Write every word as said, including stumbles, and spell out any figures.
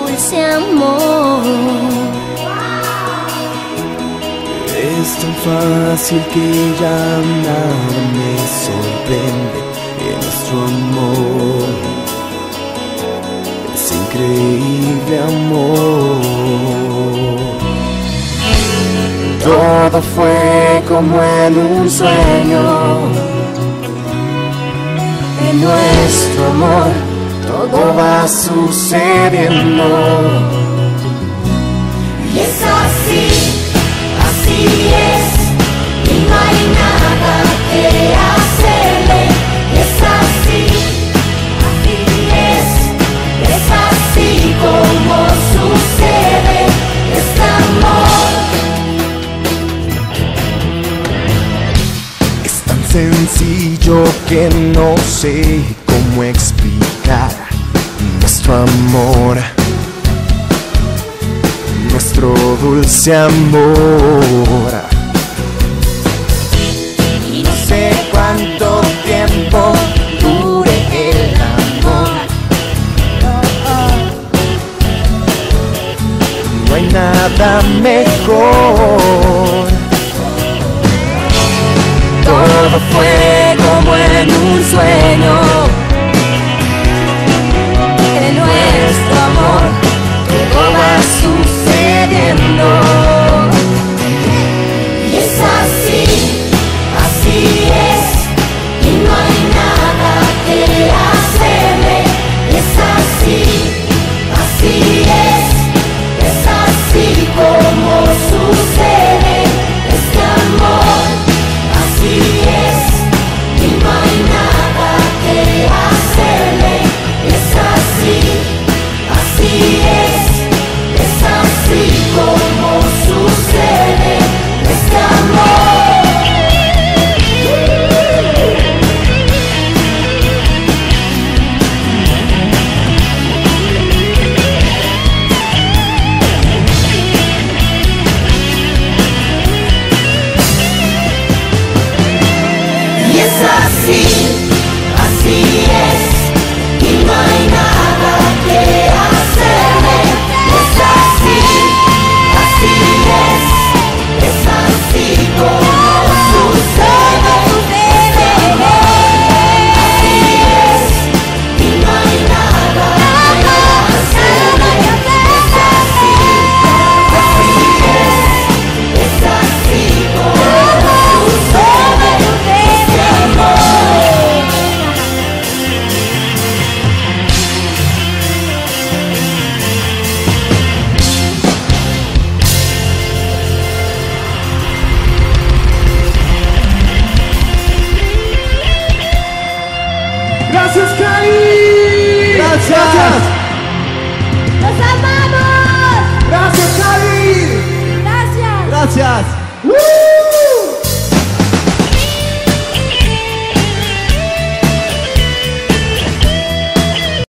dulce amor. Es tan fácil que ya nada me sorprende en nuestro amor. Es increíble amor. Todo fue como en un sueño. En nuestro amor todo va sucediendo. Y es así, así es, y no hay nada que hacerle. Y es así, así es, es así como sucede este amor. Es tan sencillo que no sé cómo explicar nuestro amor, nuestro dulce amor. Y no sé cuánto tiempo dure el amor. No hay nada mejor. Todo fue como en un sueño.